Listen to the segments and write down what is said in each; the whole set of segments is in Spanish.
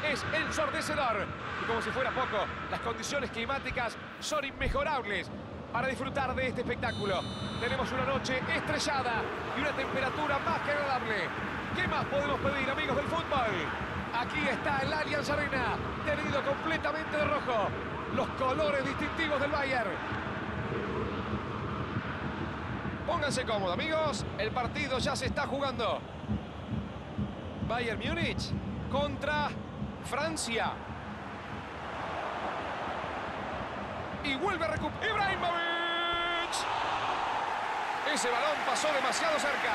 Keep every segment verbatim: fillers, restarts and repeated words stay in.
es ensordecedor. Y como si fuera poco, las condiciones climáticas son inmejorables para disfrutar de este espectáculo. Tenemos una noche estrellada y una temperatura más que agradable. ¿Qué más podemos pedir, amigos del fútbol? Aquí está el Allianz Arena, teñido completamente de rojo. Los colores distintivos del Bayern. Pónganse cómodos, amigos. El partido ya se está jugando. Bayern Múnich contra Francia. Y vuelve a recuperar Ibrahimovic. Ese balón pasó demasiado cerca.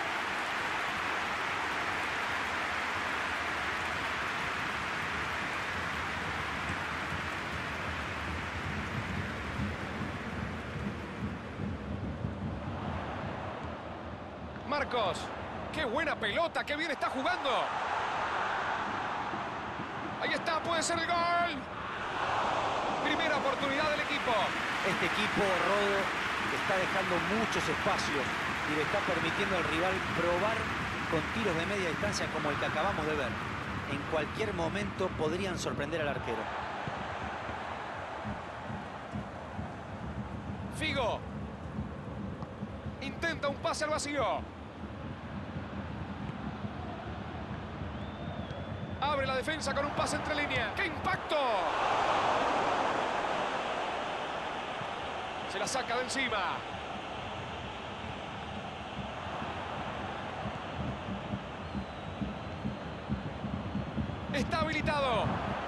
Marcos, qué buena pelota, qué bien está jugando. Ahí está, puede ser el gol. Primera oportunidad del equipo. Este equipo, Rodo, está dejando muchos espacios y le está permitiendo al rival probar con tiros de media distancia como el que acabamos de ver. En cualquier momento podrían sorprender al arquero. Figo. Intenta un pase al vacío. Abre la defensa con un pase entre líneas. ¡Qué impacto! Se la saca de encima. Está habilitado.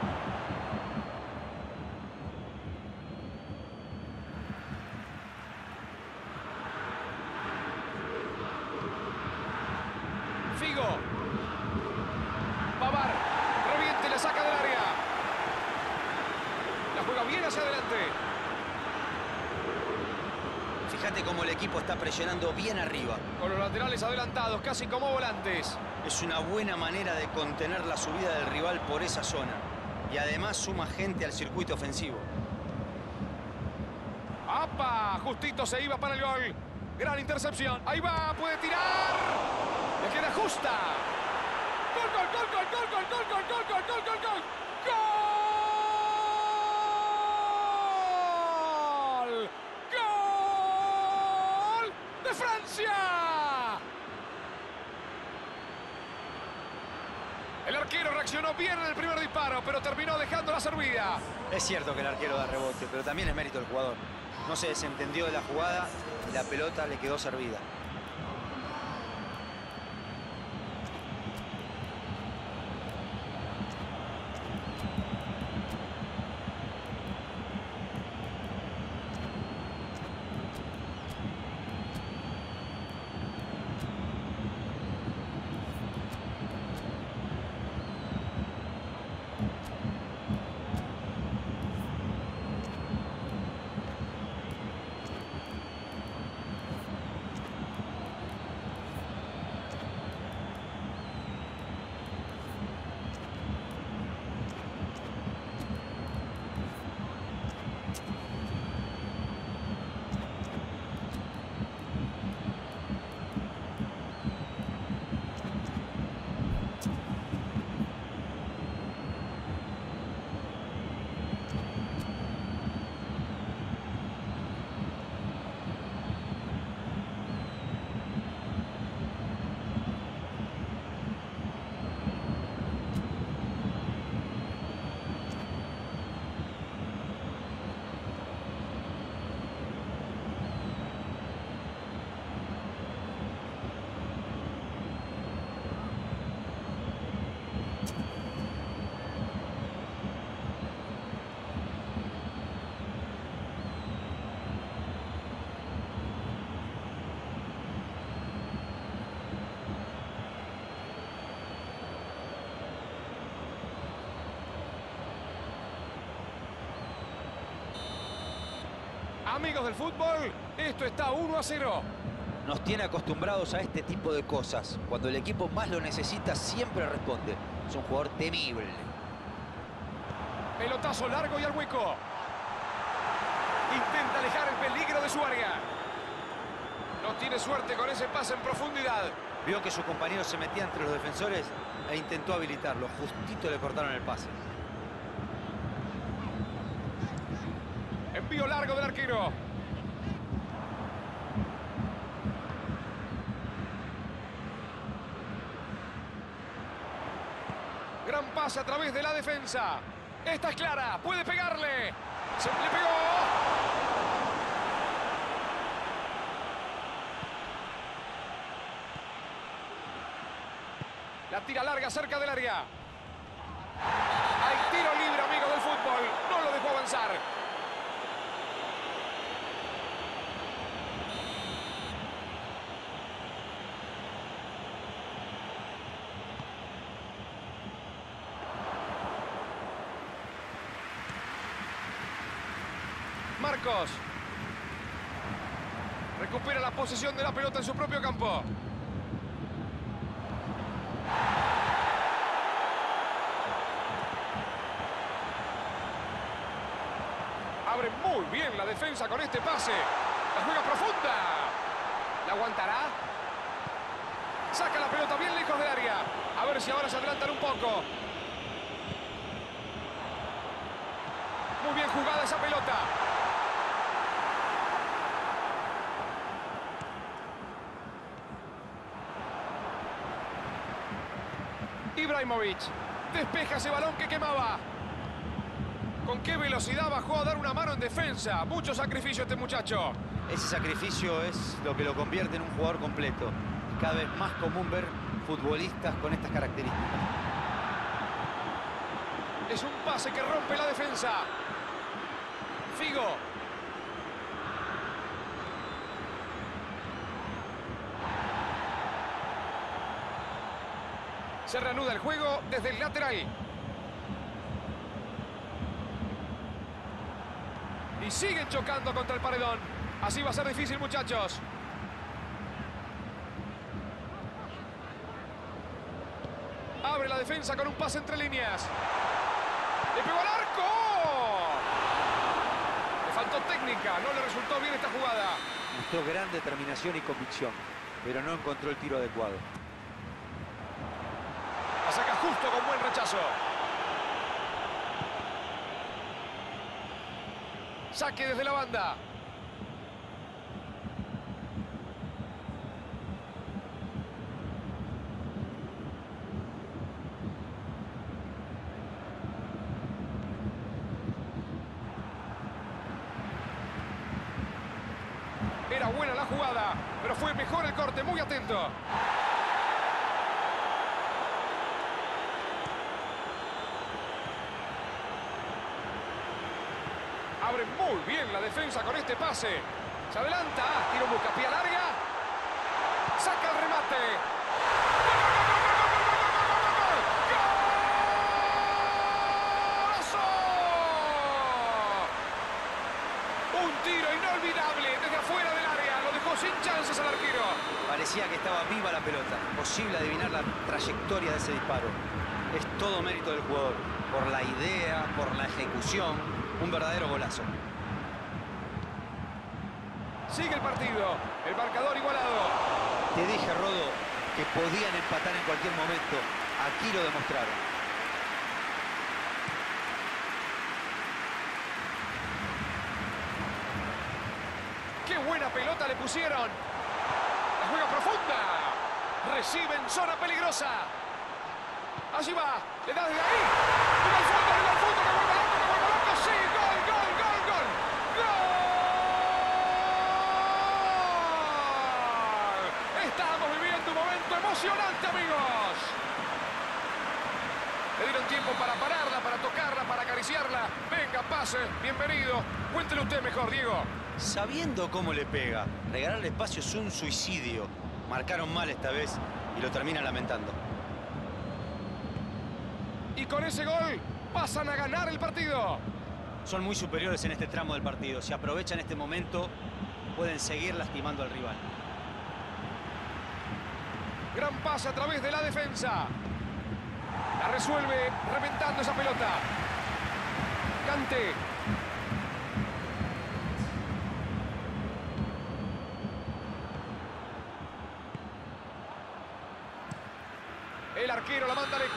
Figo. Pavard. Reviente y la saca del área. La juega bien hacia adelante. Fíjate cómo el equipo está presionando bien arriba. Con los laterales adelantados, casi como volantes. Es una buena manera de contener la subida del rival por esa zona. Y además suma gente al circuito ofensivo. ¡Apa! Justito se iba para el gol. Gran intercepción. Ahí va, puede tirar. Le queda justa. ¡Gol, gol, gol, gol, gol, gol, gol, gol, gol, gol, gol, gol, gol! ¡Gol! ¡Gol de Francia! El arquero reaccionó bien en el primer disparo, pero terminó dejando la servida. Es cierto que el arquero da rebote, pero también es mérito del jugador. No se desentendió de la jugada y la pelota le quedó servida. Amigos del fútbol, esto está uno a cero. Nos tiene acostumbrados a este tipo de cosas. Cuando el equipo más lo necesita, siempre responde. Es un jugador temible. Pelotazo largo y al hueco. Intenta alejar el peligro de su área. No tiene suerte con ese pase en profundidad. Vio que su compañero se metía entre los defensores e intentó habilitarlo. Justito le cortaron el pase. Envío largo del arquero. Gran pase a través de la defensa. Esta es clara, puede pegarle. Se le pegó. La tira larga cerca del área. Hay tiro libre, amigo del fútbol. No lo dejó avanzar. Marcos. Recupera la posesión de la pelota en su propio campo. Abre muy bien la defensa con este pase. La juega profunda. ¿La aguantará? Saca la pelota bien lejos del área. A ver si ahora se adelantan un poco. Muy bien jugada esa pelota. Ibrahimovic despeja ese balón que quemaba. ¿Con qué velocidad bajó a dar una mano en defensa? Mucho sacrificio este muchacho. Ese sacrificio es lo que lo convierte en un jugador completo. Cada vez más común ver futbolistas con estas características. Es un pase que rompe la defensa. Figo. Se reanuda el juego desde el lateral. Y siguen chocando contra el paredón. Así va a ser difícil, muchachos. Abre la defensa con un pase entre líneas. ¡Le pegó al arco! Le faltó técnica, no le resultó bien esta jugada. Mostró gran determinación y convicción, pero no encontró el tiro adecuado. La saca justo con buen rechazo. Saque desde la banda. Era buena la jugada, pero fue mejor el corte, muy atento. Abre muy bien la defensa con este pase. Se adelanta, tiro en busca, pie larga. Saca el remate. ¡Golazo! Un tiro inolvidable desde afuera del área. Lo dejó sin chances al arquero. Parecía que estaba viva la pelota. Imposible adivinar la trayectoria de ese disparo. Es todo mérito del jugador. Por la idea, por la ejecución. Un verdadero golazo. Sigue el partido. El marcador igualado. Te dije, Rodo, que podían empatar en cualquier momento. Aquí lo demostraron. ¡Qué buena pelota le pusieron! La juega profunda. Recibe en zona peligrosa. Allí va. Le da desde ahí. ¡Mira el fondo! ¡Mira el fondo! ¡Que vuelva loco! ¡Que vuelva loco! ¡Sí! ¡Gol! ¡Gol! ¡Gol! ¡Gol! ¡Gol! Estamos viviendo un momento emocionante, amigos. Le dieron tiempo para pararla, para tocarla, para acariciarla. Venga, pase. Bienvenido. Cuéntele usted mejor, Diego. Sabiendo cómo le pega, regalarle espacio es un suicidio. Marcaron mal esta vez y lo terminan lamentando. Y con ese gol pasan a ganar el partido. Son muy superiores en este tramo del partido. Si aprovechan este momento, pueden seguir lastimando al rival. Gran pase a través de la defensa. La resuelve reventando esa pelota. Kanté.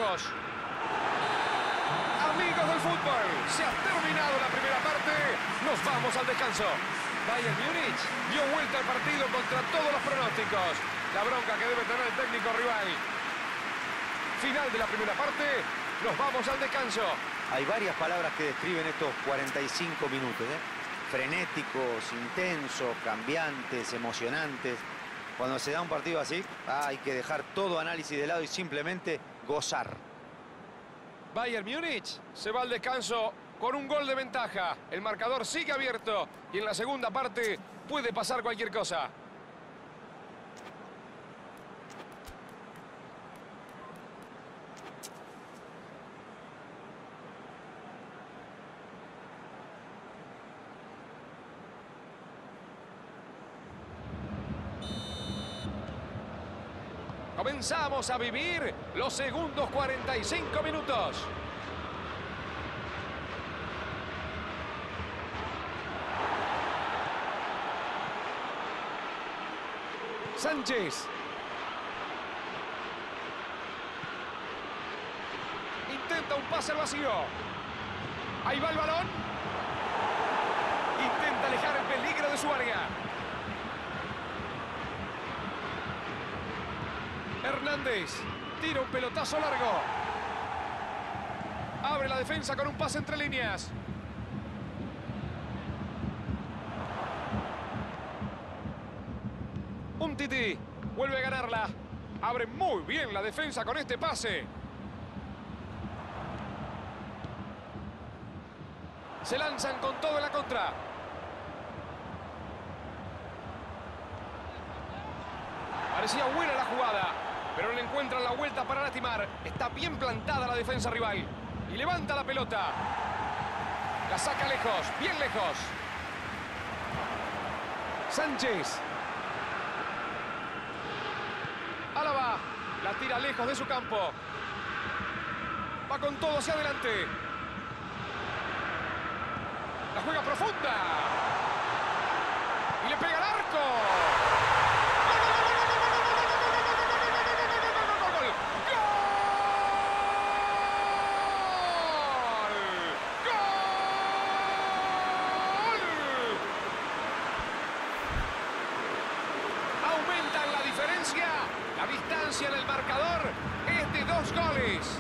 lejos. Amigos del fútbol, se ha terminado la primera parte. Nos vamos al descanso. Bayern Múnich dio vuelta al partido contra todos los pronósticos. La bronca que debe tener el técnico rival. Final de la primera parte. Nos vamos al descanso. Hay varias palabras que describen estos cuarenta y cinco minutos, ¿eh? Frenéticos, intensos, cambiantes, emocionantes. Cuando se da un partido así, ah, hay que dejar todo análisis de lado y simplemente gozar. Bayern Múnich se va al descanso con un gol de ventaja. El marcador sigue abierto y en la segunda parte puede pasar cualquier cosa. Comenzamos a vivir los segundos cuarenta y cinco minutos. Sánchez. Intenta un pase al vacío. Ahí va el balón. Intenta alejar el peligro de su área. Hernández tira un pelotazo largo. Abre la defensa con un pase entre líneas. Umtiti vuelve a ganarla. Abre muy bien la defensa con este pase. Se lanzan con todo en la contra. Parecía buena la jugada, pero le encuentran la vuelta para lastimar. Está bien plantada la defensa rival. Y levanta la pelota. La saca lejos, bien lejos. Sánchez. Álava la tira lejos de su campo. Va con todo hacia adelante. La juega profunda. Y le pega al arco. La distancia en el marcador es de dos goles.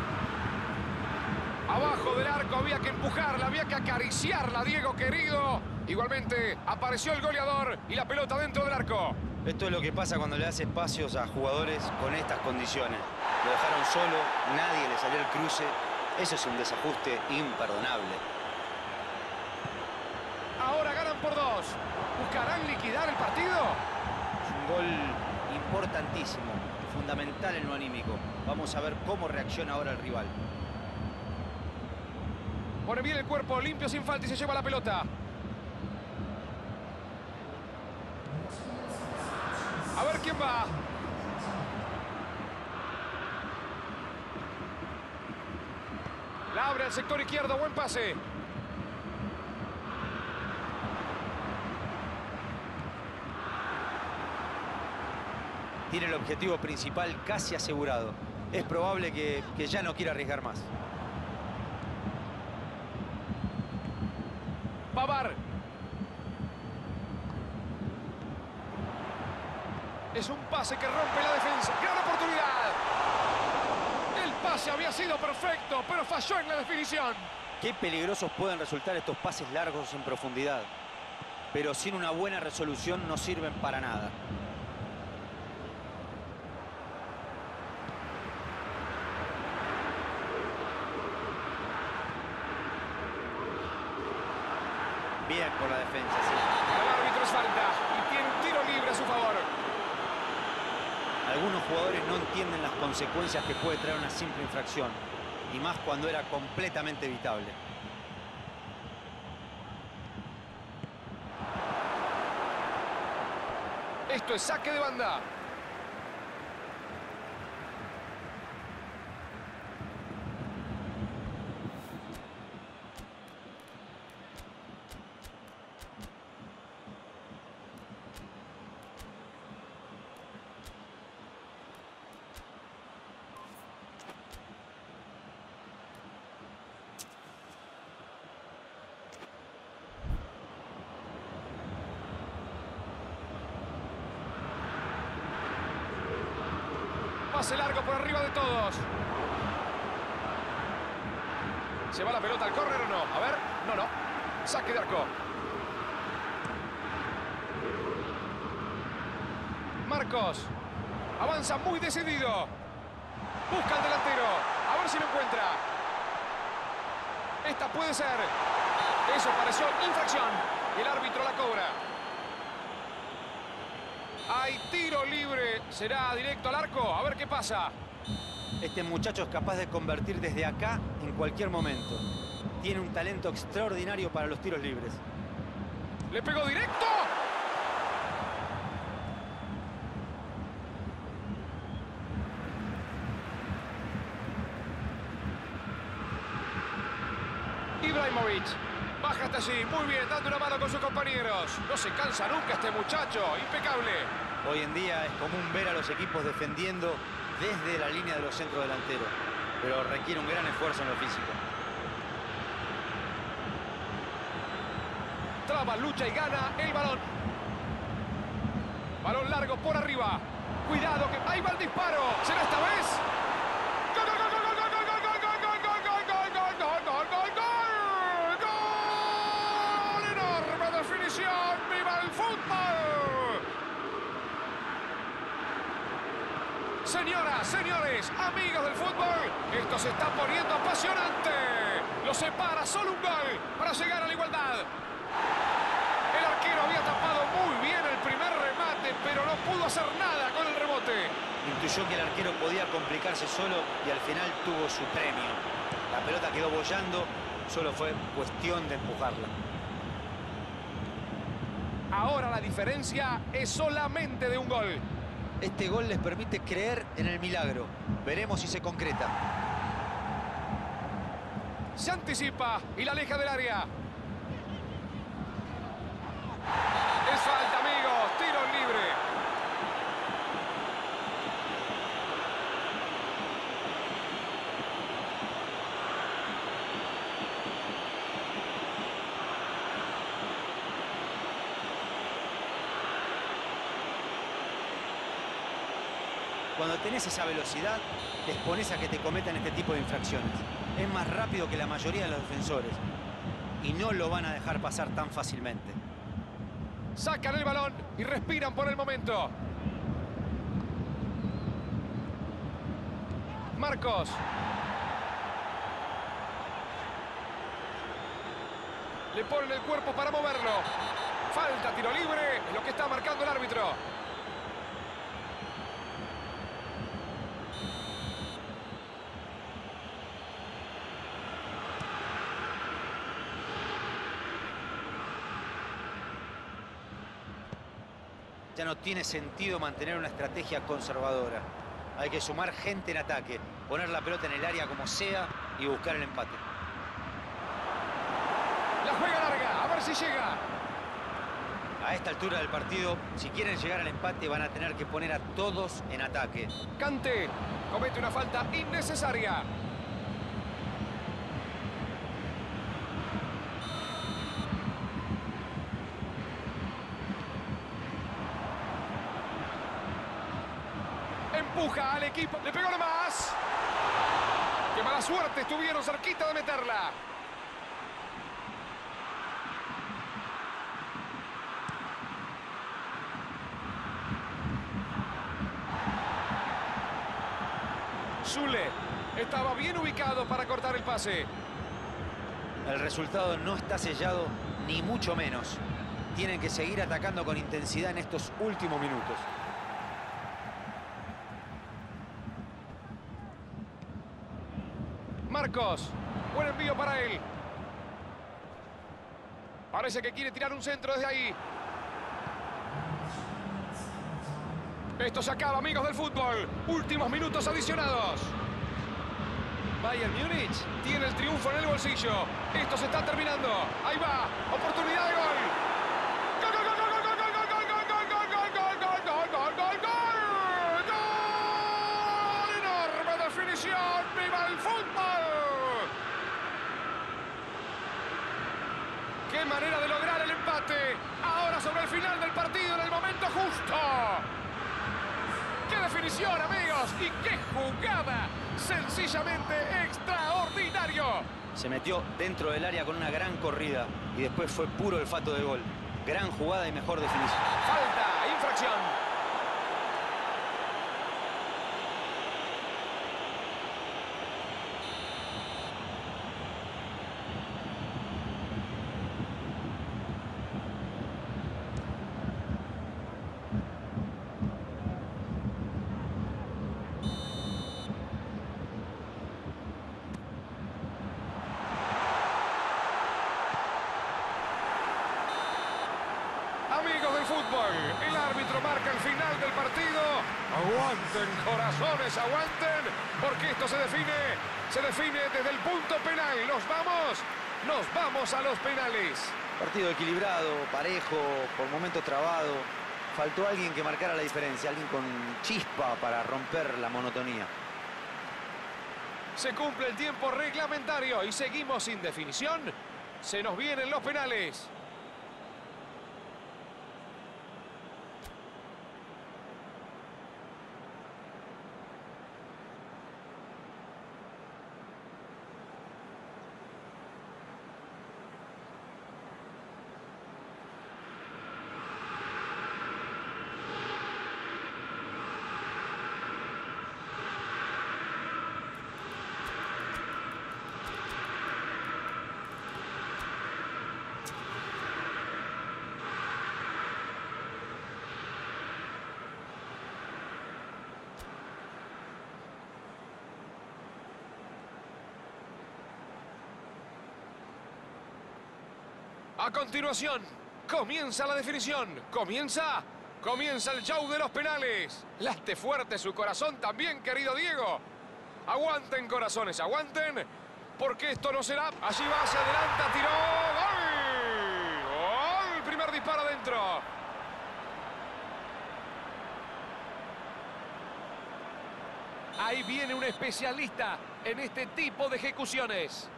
Abajo del arco había que empujarla, había que acariciarla, Diego querido. Igualmente apareció el goleador y la pelota dentro del arco. Esto es lo que pasa cuando le das espacios a jugadores con estas condiciones. Lo dejaron solo, nadie le salió el cruce. Eso es un desajuste imperdonable. Ahora ganan por dos. ¿Buscarán liquidar el partido? Es un gol importantísimo, fundamental en lo anímico. Vamos a ver cómo reacciona ahora el rival. Pone bien el cuerpo, limpio sin falta y se lleva la pelota. A ver quién va. La abre al sector izquierdo, buen pase. Tiene el objetivo principal casi asegurado. Es probable que, que ya no quiera arriesgar más. Pavard. Es un pase que rompe la defensa. ¡Gran oportunidad! El pase había sido perfecto, pero falló en la definición. Qué peligrosos pueden resultar estos pases largos en profundidad. Pero sin una buena resolución no sirven para nada. Bien por la defensa, sí. El árbitro es falta y tiene un tiro libre a su favor. Algunos jugadores no entienden las consecuencias que puede traer una simple infracción. Y más cuando era completamente evitable. Esto es saque de banda. Pase largo por arriba de todos. ¿Se va la pelota al córner o no? A ver, no, no. Saque de arco. Marcos. Avanza muy decidido. Busca al delantero. A ver si lo encuentra. Esta puede ser. Eso pareció infracción. Y el árbitro la cobra. Hay tiro libre. ¿Será directo al arco? A ver qué pasa. Este muchacho es capaz de convertir desde acá en cualquier momento. Tiene un talento extraordinario para los tiros libres. Le pegó directo. Ibrahimovic. Baja hasta allí. Muy bien, dando una mano con sus compañeros. No se cansa nunca este muchacho. Impecable. Hoy en día es común ver a los equipos defendiendo desde la línea de los centrodelanteros, pero requiere un gran esfuerzo en lo físico. Traba, lucha y gana el balón. Balón largo por arriba. Cuidado que ahí va el disparo. ¿Será esta vez? ¡Gol, gol, gol, gol, gol, gol, gol, gol, gol, gol, gol, gol, gol, gol, gol, gol! ¡Gol! ¡Enorme definición! ¡Viva el fútbol! Señoras, señores, amigos del fútbol, esto se está poniendo apasionante. Lo separa solo un gol para llegar a la igualdad. El arquero había tapado muy bien el primer remate, pero no pudo hacer nada con el rebote. Intuyó que el arquero podía complicarse solo y al final tuvo su premio. La pelota quedó boyando, solo fue cuestión de empujarla. Ahora la diferencia es solamente de un gol. Este gol les permite creer en el milagro. Veremos si se concreta. Se anticipa y la aleja del área. Es falta, amigos. Tiro libre. Cuando tenés esa velocidad, te expones a que te cometan este tipo de infracciones. Es más rápido que la mayoría de los defensores y no lo van a dejar pasar tan fácilmente. Sacan el balón y respiran por el momento. Marcos. Le ponen el cuerpo para moverlo. Falta, tiro libre, es lo que está marcando el árbitro. Ya no tiene sentido mantener una estrategia conservadora. Hay que sumar gente en ataque, poner la pelota en el área como sea y buscar el empate. La juega larga, a ver si llega. A esta altura del partido, si quieren llegar al empate, van a tener que poner a todos en ataque. Kanté comete una falta innecesaria. Empuja al equipo. Le pegó nomás. Qué mala suerte. Estuvieron cerquita de meterla. Zule estaba bien ubicado para cortar el pase. El resultado no está sellado, ni mucho menos. Tienen que seguir atacando con intensidad en estos últimos minutos. Marcos, buen envío para él. Parece que quiere tirar un centro desde ahí. Esto se acaba, amigos del fútbol. Últimos minutos adicionados. Bayern Múnich tiene el triunfo en el bolsillo. Esto se está terminando. Ahí va. Oportunidad de gol. ¡Gol, gol, gol, gol, gol, gol, gol, gol, gol, gol, gol, gol, gol, gol, gol, gol! ¡Gol! ¡Enorme definición! ¡Viva el fútbol! ¡Qué manera de lograr el empate! Ahora sobre el final del partido, en el momento justo. ¡Qué definición, amigos! ¡Y qué jugada! ¡Sencillamente extraordinario! Se metió dentro del área con una gran corrida y después fue puro olfato de gol. Gran jugada y mejor definición. Falta, infracción. Amigos del fútbol, el árbitro marca el final del partido. Aguanten, corazones, aguanten, porque esto se define, se define desde el punto penal. ¿Nos vamos? Nos vamos a los penales. Partido equilibrado, parejo, por momentos trabado. Faltó alguien que marcara la diferencia, alguien con chispa para romper la monotonía. Se cumple el tiempo reglamentario y seguimos sin definición. Se nos vienen los penales. A continuación, comienza la definición. Comienza, comienza el show de los penales. Late fuerte su corazón también, querido Diego. Aguanten, corazones, aguanten, porque esto no será. Allí va, se adelanta, tiró. ¡Gol! ¡Gol! Primer disparo adentro. Ahí viene un especialista en este tipo de ejecuciones.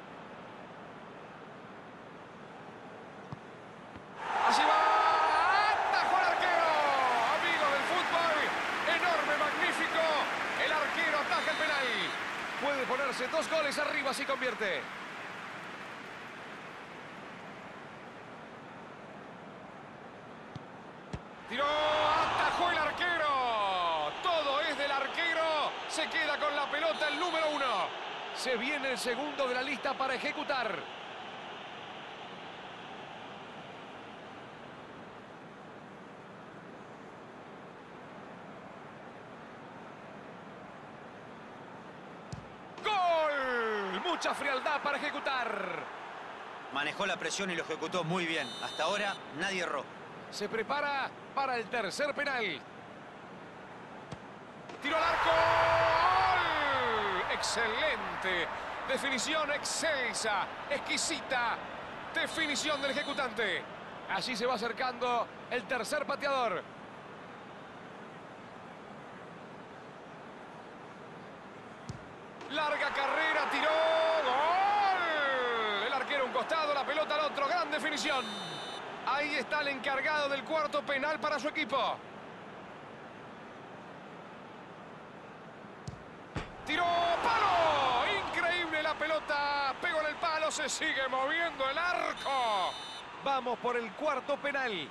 Allí va, atajó el arquero, amigos del fútbol, enorme, magnífico, el arquero ataja el penal, puede ponerse dos goles arriba si convierte. Tiró, atajó el arquero, todo es del arquero, se queda con la pelota el número uno, se viene el segundo de la lista para ejecutar. Mucha frialdad para ejecutar. Manejó la presión y lo ejecutó muy bien. Hasta ahora nadie erró. Se prepara para el tercer penal. Tiro al arco. ¡Gol! Excelente. Definición excelsa, exquisita. Definición del ejecutante. Allí se va acercando el tercer pateador. Larga carrera, tiró, ¡gol! El arquero a un costado, la pelota al otro, gran definición. Ahí está el encargado del cuarto penal para su equipo. Tiró, palo, increíble la pelota, pegó en el palo, se sigue moviendo el arco. Vamos por el cuarto penal.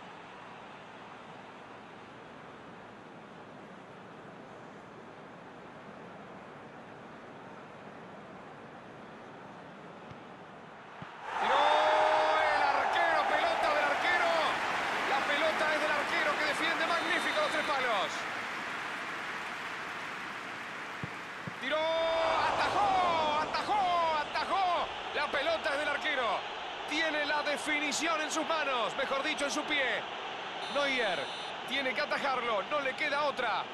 Tiró, atajó, atajó, atajó. La pelota es del arquero. Tiene la definición en sus manos, mejor dicho, en su pie. Neuer tiene que atajarlo, no le queda otra.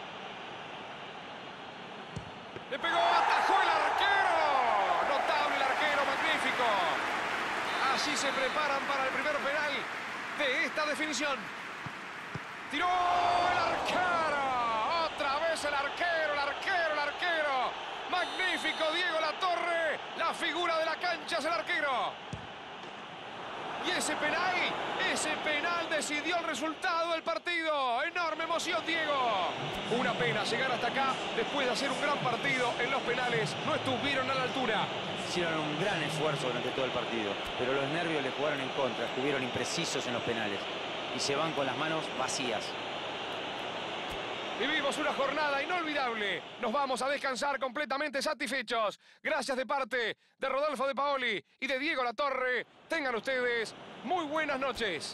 Le pegó, atajó el arquero. Notable el arquero, magnífico. Así se preparan para el primer penal de esta definición. Tiró el arquero. Otra vez el arquero, el arquero, el arquero. Magnífico Diego Latorre. La figura de la cancha es el arquero. Y ese penal, ese penal decidió el resultado del partido. Enorme emoción, Diego. Una pena llegar hasta acá después de hacer un gran partido en los penales. No estuvieron a la altura. Hicieron un gran esfuerzo durante todo el partido, pero los nervios le jugaron en contra, estuvieron imprecisos en los penales y se van con las manos vacías. Vivimos una jornada inolvidable. Nos vamos a descansar completamente satisfechos. Gracias de parte de Rodolfo De Paoli y de Diego Latorre. Tengan ustedes muy buenas noches.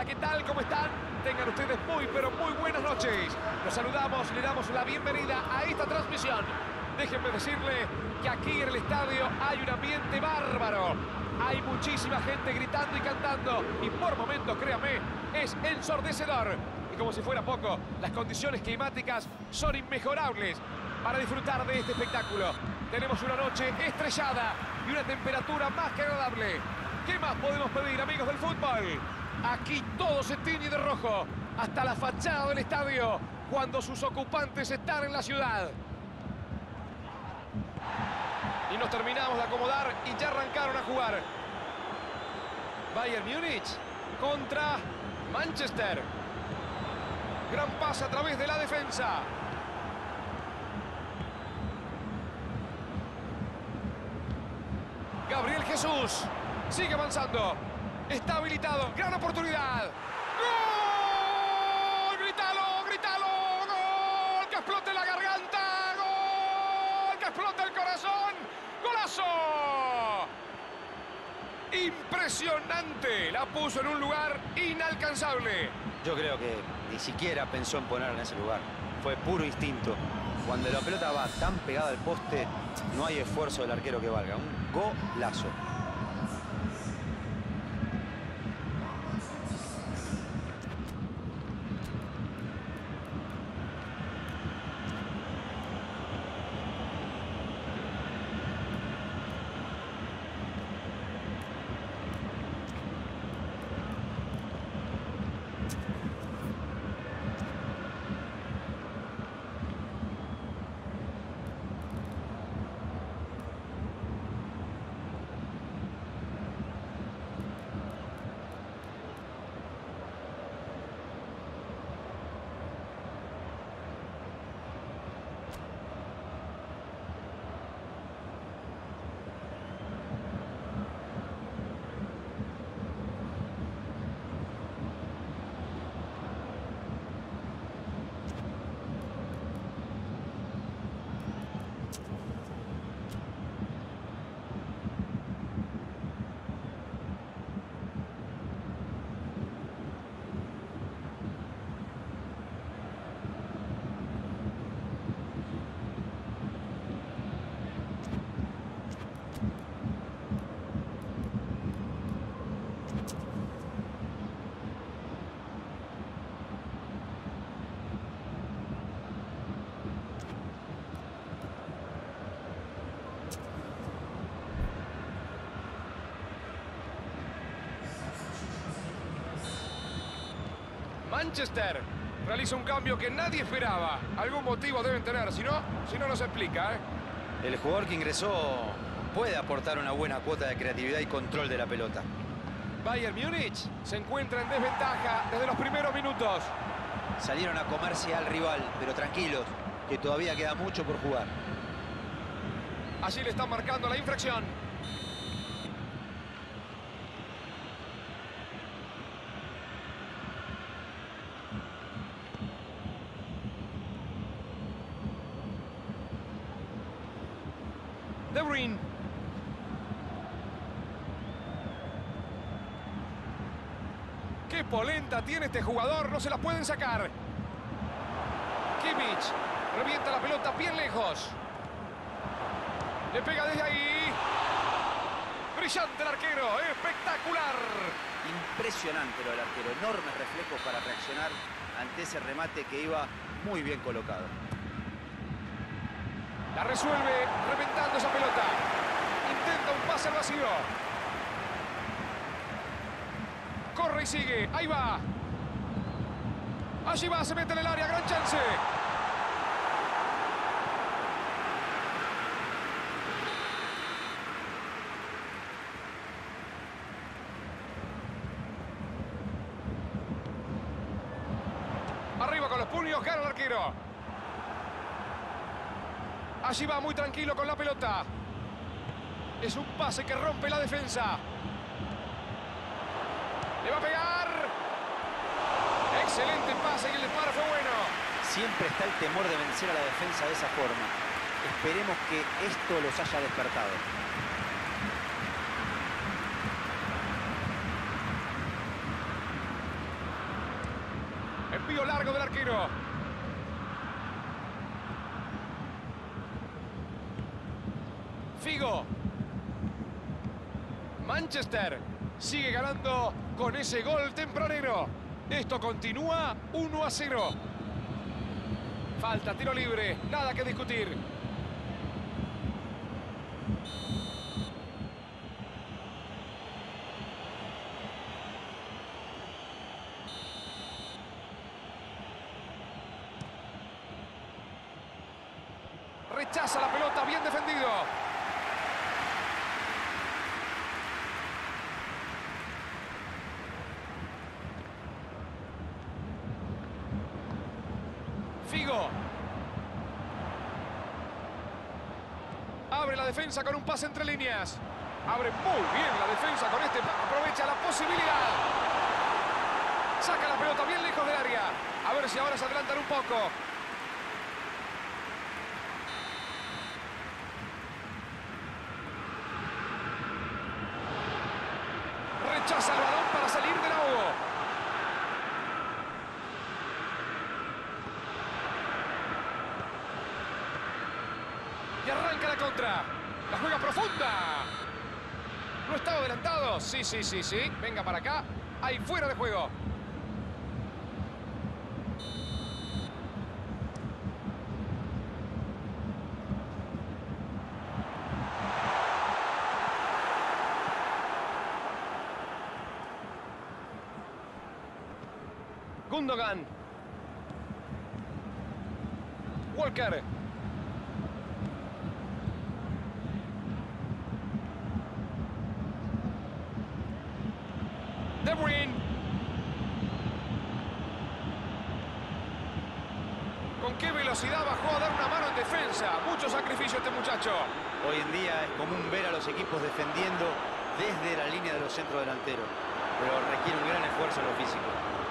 ¿qué tal? ¿Cómo están? Tengan ustedes muy, pero muy buenas noches. Los saludamos, le damos la bienvenida a esta transmisión. Déjenme decirle que aquí en el estadio hay un ambiente bárbaro. Hay muchísima gente gritando y cantando. Y por momentos, créanme, es ensordecedor. Y como si fuera poco, las condiciones climáticas son inmejorables para disfrutar de este espectáculo. Tenemos una noche estrellada y una temperatura más que agradable. ¿Qué más podemos pedir, amigos del fútbol? Aquí todo se tiñe de rojo, hasta la fachada del estadio, cuando sus ocupantes están en la ciudad. Y nos terminamos de acomodar y ya arrancaron a jugar. Bayern Múnich contra Manchester. Gran pase a través de la defensa. Gabriel Jesús sigue avanzando. Está habilitado. Gran oportunidad. ¡Gol! ¡Grítalo! ¡Grítalo! ¡Gol! ¡Que explote la garganta! ¡Gol! ¡Que explote el corazón! ¡Golazo! Impresionante. La puso en un lugar inalcanzable. Yo creo que ni siquiera pensó en ponerla en ese lugar. Fue puro instinto. Cuando la pelota va tan pegada al poste, no hay esfuerzo del arquero que valga. Un golazo. Manchester realiza un cambio que nadie esperaba. Algún motivo deben tener, si no, si no nos explica, ¿eh? El jugador que ingresó puede aportar una buena cuota de creatividad y control de la pelota. Bayern Múnich se encuentra en desventaja desde los primeros minutos. Salieron a comerse al rival, pero tranquilos, que todavía queda mucho por jugar. Allí le están marcando la infracción. De Bruyne. Qué polenta tiene este jugador, no se la pueden sacar. Kimmich revienta la pelota bien lejos. Le pega desde ahí. Brillante el arquero, espectacular. Impresionante lo del arquero, enormes reflejos para reaccionar ante ese remate que iba muy bien colocado. La resuelve reventando esa pelota. Intenta un pase al vacío. Corre y sigue. Ahí va. Allí va, se mete en el área. Gran chance. Arriba con los puños, gana el arquero. Allí va muy tranquilo con la pelota. Es un pase que rompe la defensa. Le va a pegar. Excelente pase y el disparo fue bueno. Siempre está el temor de vencer a la defensa de esa forma. Esperemos que esto los haya despertado. envío largo del arquero. Figo. Manchester sigue ganando con ese gol tempranero. Esto continúa uno a cero. Falta, tiro libre, nada que discutir. Rechaza la pelota, bien defendido. Figo. Abre la defensa con un pase entre líneas. Abre muy bien la defensa con este. Aprovecha la posibilidad. Saca la pelota bien lejos del área. A ver si ahora se adelantan un poco. Rechaza el balón para salir del ahogo. Y arranca la contra. La juega profunda. ¿No estaba adelantado? Sí, sí, sí, sí. Venga para acá. Ahí fuera de juego. Gundogan. Walker. De Bruyne. ¿Con qué velocidad bajó a dar una mano en defensa? Mucho sacrificio este muchacho. Hoy en día es común ver a los equipos defendiendo desde la línea de los centrodelanteros, pero requiere un gran esfuerzo en lo físico.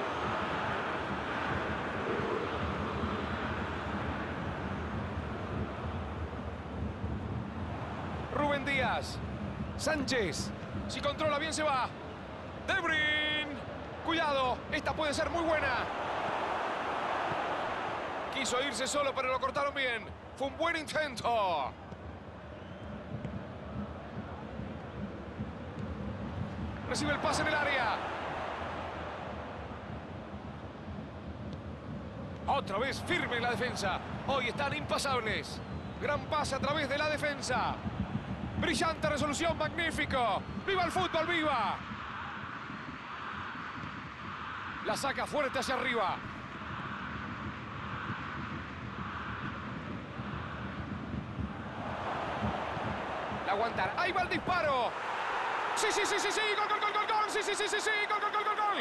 Rubén Díaz. Sánchez. Si controla bien se va. De Bruyne. Cuidado, esta puede ser muy buena. Quiso irse solo, pero lo cortaron bien. Fue un buen intento. Recibe el pase en el área. Otra vez firme en la defensa. Hoy están impasables. Gran pase a través de la defensa. Brillante resolución, magnífico. ¡Viva el fútbol, viva! La saca fuerte hacia arriba. La aguantar. ¡Ahí va el disparo! ¡Sí, sí, sí, sí, sí! ¡Gol, gol, gol, gol, gol! ¡Sí, sí, sí, sí, sí! ¡Gol, gol, gol, gol, gol!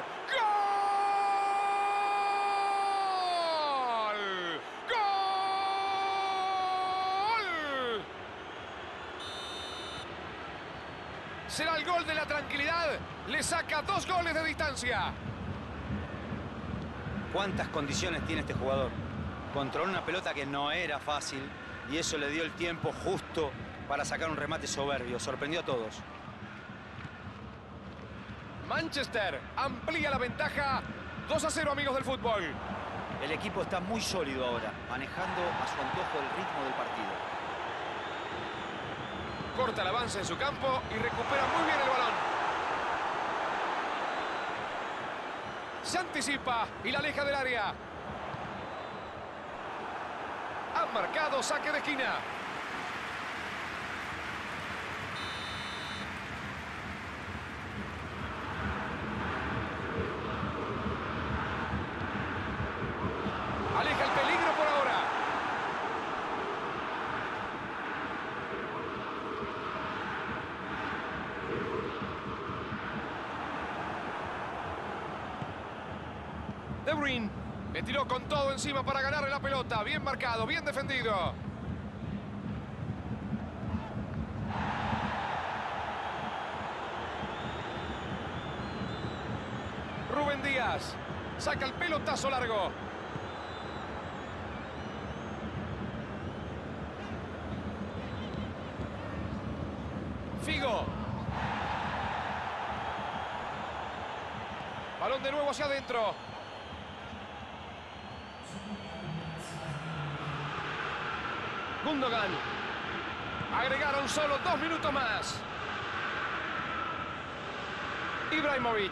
¡Gol! ¡Gol! Será el gol de la tranquilidad. Le saca dos goles de distancia. ¿Cuántas condiciones tiene este jugador? Controló una pelota que no era fácil y eso le dio el tiempo justo para sacar un remate soberbio. Sorprendió a todos. Manchester amplía la ventaja. dos a cero, amigos del fútbol. El equipo está muy sólido ahora, manejando a su antojo el ritmo del partido. Corta el avance en su campo y recupera muy bien el balón. Se anticipa y la aleja del área. Han marcado saque de esquina. Aleja el peligro por ahora. De Bruyne le tiró con todo encima para ganarle la pelota. Bien marcado, bien defendido. Rubén Díaz saca el pelotazo largo. Figo. Balón de nuevo hacia adentro. Gundogan. Agregaron solo dos minutos más. Ibrahimovic.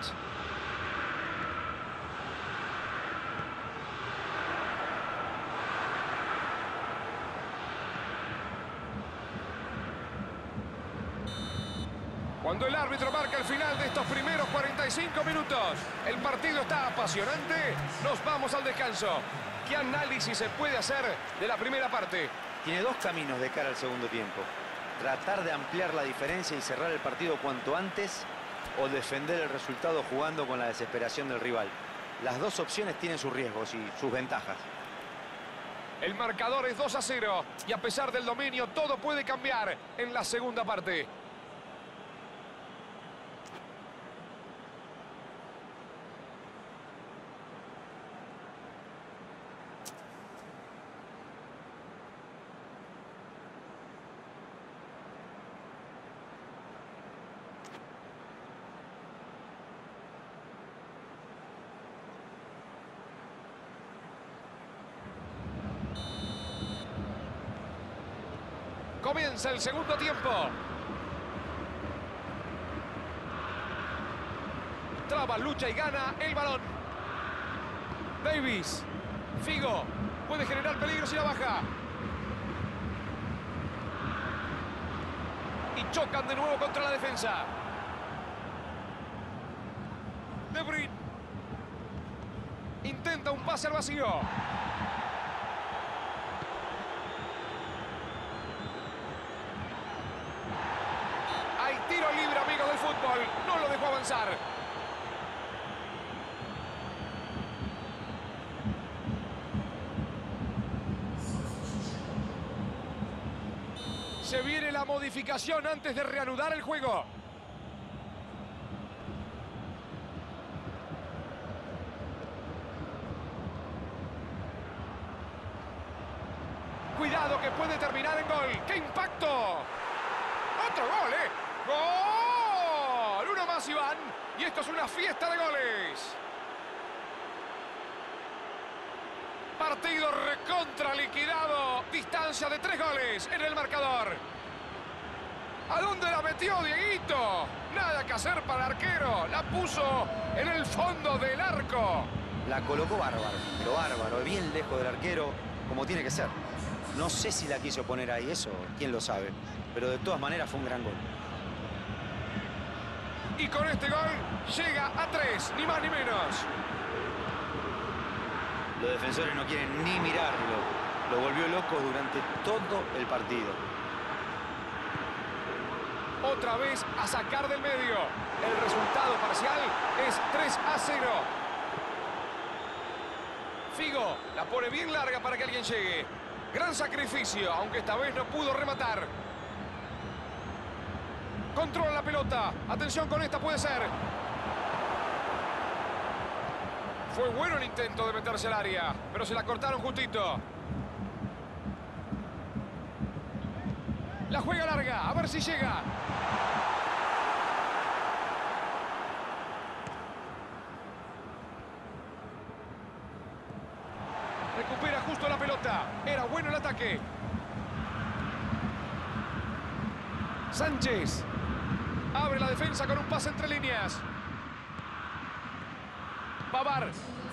Cuando el árbitro marca el final de estos primeros cuarenta y cinco minutos, el partido está apasionante, nos vamos al descanso. ¿Qué análisis se puede hacer de la primera parte? Tiene dos caminos de cara al segundo tiempo. Tratar de ampliar la diferencia y cerrar el partido cuanto antes, o defender el resultado jugando con la desesperación del rival. Las dos opciones tienen sus riesgos y sus ventajas. El marcador es dos a cero y a pesar del dominio todo puede cambiar en la segunda parte. Comienza el segundo tiempo. Traba, lucha y gana el balón. Davis. Figo. Puede generar peligro si la baja. Y chocan de nuevo contra la defensa. De Bruyne. Intenta un pase al vacío. Tiro libre, amigos del fútbol. No lo dejó avanzar. Se viene la modificación antes de reanudar el juego. Cuidado que puede terminar en gol. ¡Qué impacto! ¡Otro gol, eh! ¡Gol! Uno más, Iván. Y esto es una fiesta de goles. Partido recontra liquidado. Distancia de tres goles en el marcador. ¿A dónde la metió Dieguito? Nada que hacer para el arquero. La puso en el fondo del arco. La colocó bárbaro, pero bárbaro. Bien lejos del arquero, como tiene que ser. No sé si la quiso poner ahí, eso quién lo sabe. Pero de todas maneras fue un gran gol. Y con este gol llega a tres, ni más ni menos. Los defensores no quieren ni mirarlo. Lo volvió loco durante todo el partido. Otra vez a sacar del medio. El resultado parcial es tres a cero. Figo la pone bien larga para que alguien llegue. Gran sacrificio, aunque esta vez no pudo rematar. Controla la pelota. Atención con esta, puede ser. Fue bueno el intento de meterse al área, pero se la cortaron justito. La juega larga, a ver si llega. Recupera justo la pelota. Era bueno el ataque. Sánchez. Abre la defensa con un pase entre líneas. Pavard.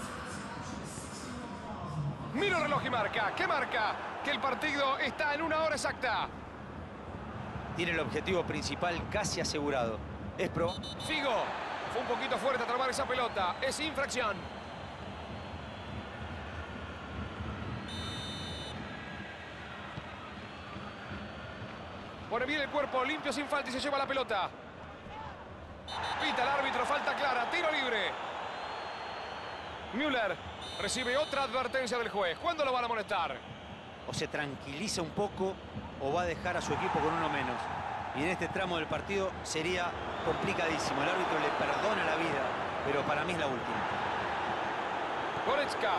Mira el reloj y marca. ¿Qué marca? Que el partido está en una hora exacta. Tiene el objetivo principal casi asegurado. Es pro. Figo. Fue un poquito fuerte a trabar esa pelota. Es infracción. Pone bien el cuerpo, limpio sin falta y se lleva la pelota. Pita el árbitro, falta clara, tiro libre. Müller recibe otra advertencia del juez. ¿Cuándo lo van a amonestar? O se tranquiliza un poco o va a dejar a su equipo con uno menos. Y en este tramo del partido sería complicadísimo. El árbitro le perdona la vida, pero para mí es la última. Goretzka.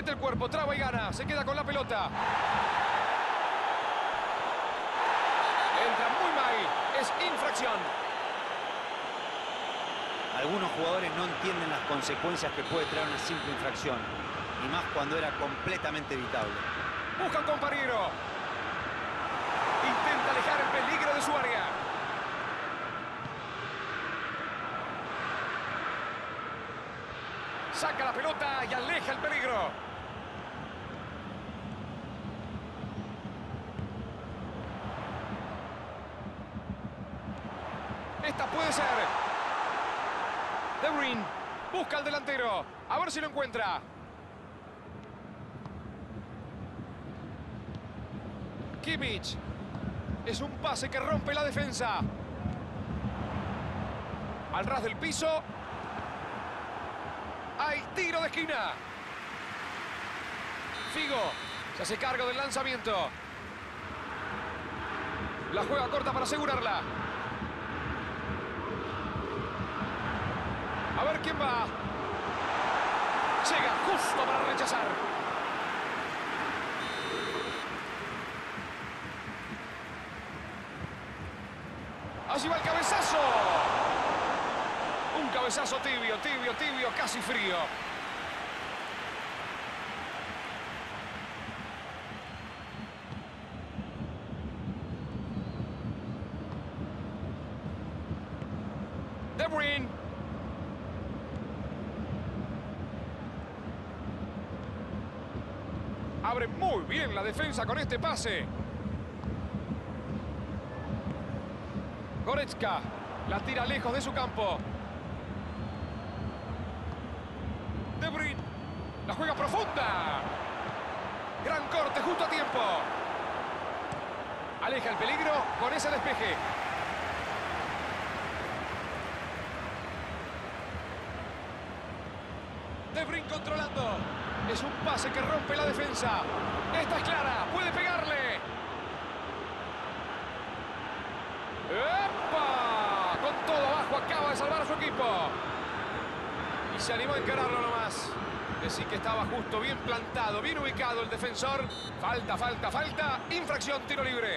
Mete el cuerpo, traba y gana. Se queda con la pelota. Entra muy mal. Es infracción. Algunos jugadores no entienden las consecuencias que puede traer una simple infracción. Y más cuando era completamente evitable. Busca un compañero. Intenta alejar el peligro de su área. Saca la pelota y aleja el peligro. Esta puede ser. De Bruyne busca al delantero. A ver si lo encuentra. Kimmich. Es un pase que rompe la defensa. Al ras del piso. Hay tiro de esquina. Figo se hace cargo del lanzamiento. La juega corta para asegurarla. A ver quién va. Llega justo para rechazar. Allí va el cabezazo. Un cabezazo tibio, tibio, tibio, casi frío. De Bruyne. Abre muy bien la defensa con este pase. Goretzka la tira lejos de su campo. De Bruyne la juega profunda. Gran corte justo a tiempo. Aleja el peligro con ese despeje. De Bruyne controlando. Es un pase que rompe la defensa. Esta es clara. Puede pegarle. ¡Epa! Con todo abajo acaba de salvar a su equipo. Y se animó a encararlo nomás. Decir que estaba justo, bien plantado, bien ubicado el defensor. Falta, falta, falta. Infracción, tiro libre.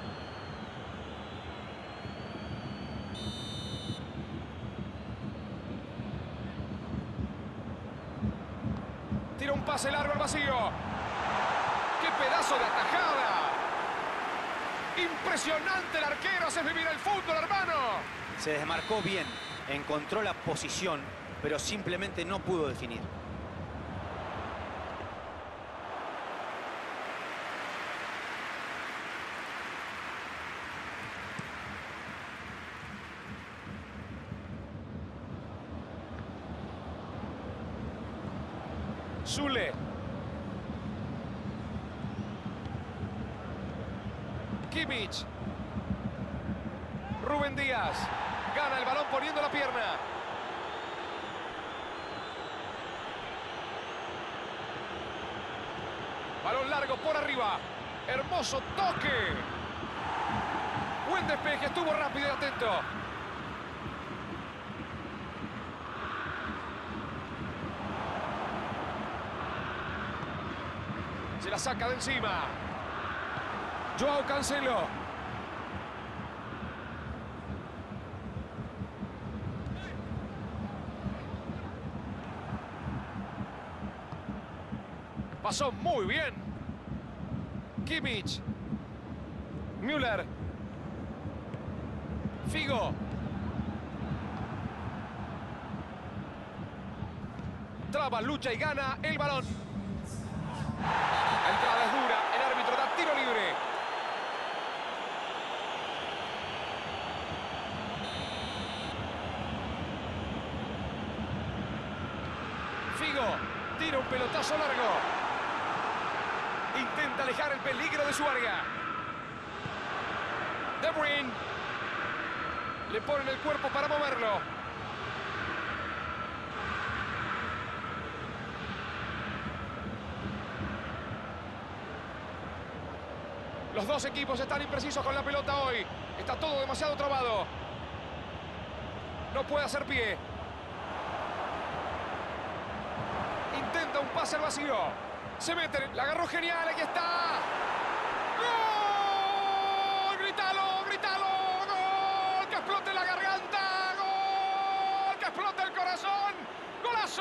Tira un pase largo al vacío. ¡Qué pedazo de atajada! Impresionante el arquero. Hace vivir el fútbol, hermano. Se desmarcó bien. Encontró la posición, pero simplemente no pudo definir. Zule. Kimmich. Rubén Díaz. Gana el balón poniendo la pierna. Balón largo por arriba. Hermoso toque. Buen despeje. Estuvo rápido y atento. Se la saca de encima. Joao Cancelo. Pasó muy bien. Kimmich. Müller. Figo. Traba, lucha y gana el balón. La entrada es dura. El árbitro da tiro libre. Figo tira un pelotazo largo. Intenta alejar el peligro de su área. De Bruyne. Le ponen el cuerpo para moverlo. Los dos equipos están imprecisos con la pelota hoy. Está todo demasiado trabado. No puede hacer pie. Intenta un pase al vacío. Se mete, la agarró genial, aquí está. ¡Gol! ¡Grítalo, grítalo! ¡Gol! ¡Que explote la garganta! ¡Gol! ¡Que explote el corazón! ¡Golazo!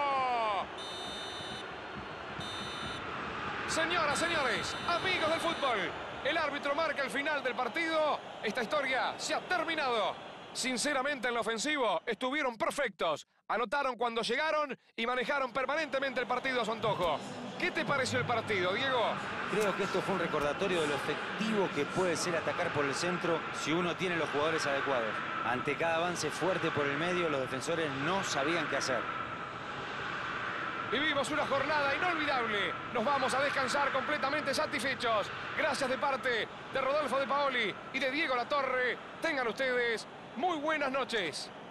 Señoras, señores, amigos del fútbol, el árbitro marca el final del partido. Esta historia se ha terminado. Sinceramente, en lo ofensivo estuvieron perfectos. Anotaron cuando llegaron y manejaron permanentemente el partido a su antojo. ¿Qué te pareció el partido, Diego? Creo que esto fue un recordatorio de lo efectivo que puede ser atacar por el centro si uno tiene los jugadores adecuados. Ante cada avance fuerte por el medio, los defensores no sabían qué hacer. Vivimos una jornada inolvidable. Nos vamos a descansar completamente satisfechos. Gracias de parte de Rodolfo De Paoli y de Diego Latorre. Tengan ustedes muy buenas noches.